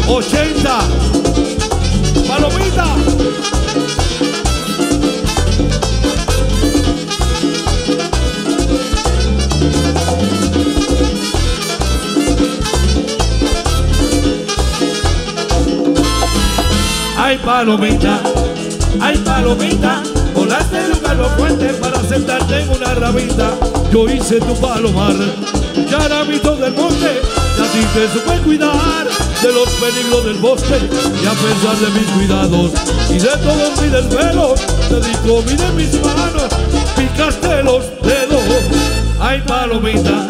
80. Palomita. Ay, palomita, ay, palomita, volaste de un carro fuerte para sentarte en una ramita. Yo hice tu palomar, yaramito del monte, y a ti te supe cuidar de los peligros del bosque. Y a pesar de mis cuidados y de todos mis desvelos, te di comida en mis manos, picaste los dedos. Ay, palomita,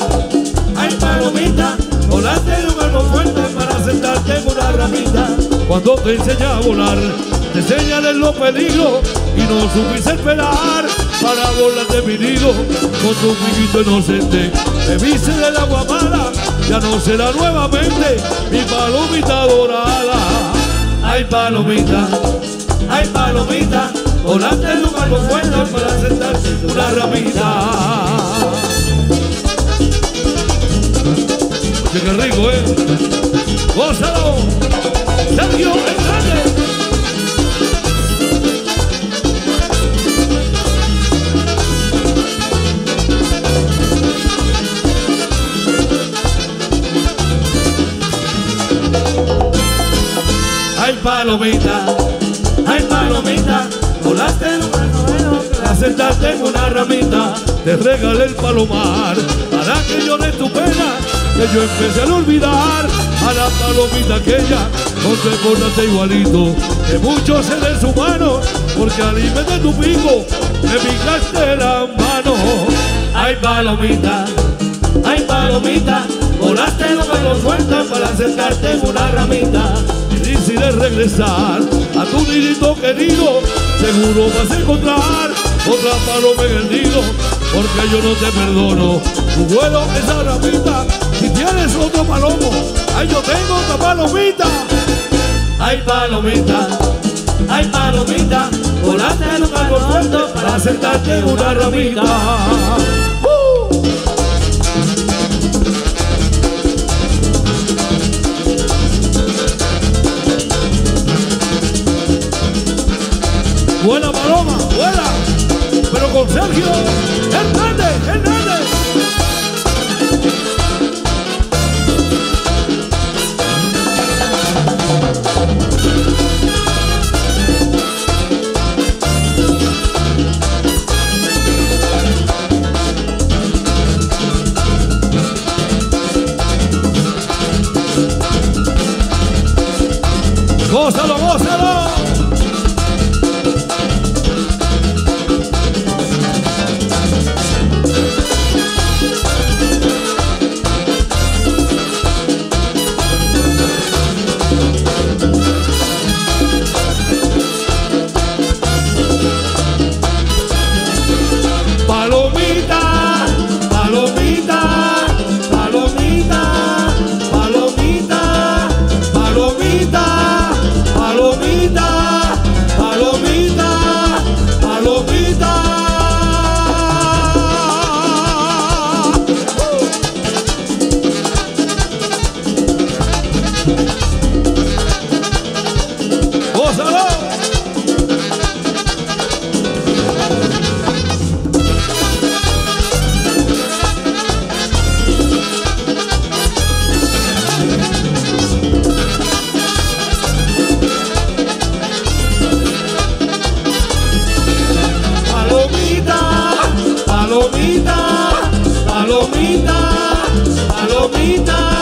volaste de un carro fuerte para sentarte en una ramita. Cuando te enseñé a volar, te señalé los peligros y no supiste esperar para volar de mi nido. Con tu piquito inocente me viste del agua mala, ya no será nuevamente mi palomita dorada. Ay, palomita, volaste de un carro fuerte para sentarte en una ramita. Oye, qué rico, ¡gózalo! Sergio Hernández. Ay, palomita, volaste en un carro para sentarte en una ramita. Te regalé el palomar para que llores tu pena, que yo empecé a olvidar a la palomita aquella. No te portaste igualito que muchos seres humanos, porque al irme de tu pico me picaste la mano. Ay, palomita, volaste de un carro fuerte para sentarte en una ramita. Difícil es regresar a tu nidito querido, seguro vas a encontrar otra paloma en el nido, porque yo no te perdono tu vuelo esa ramita. Si tienes otro palomo, ay, yo tengo otra palomita. Ay, palomita, volaste en un carro fuerte para sentarte en una ramita. Buena paloma, buena, pero con Sergio Hernández. ¡Gózalo, gózalo! Palomita,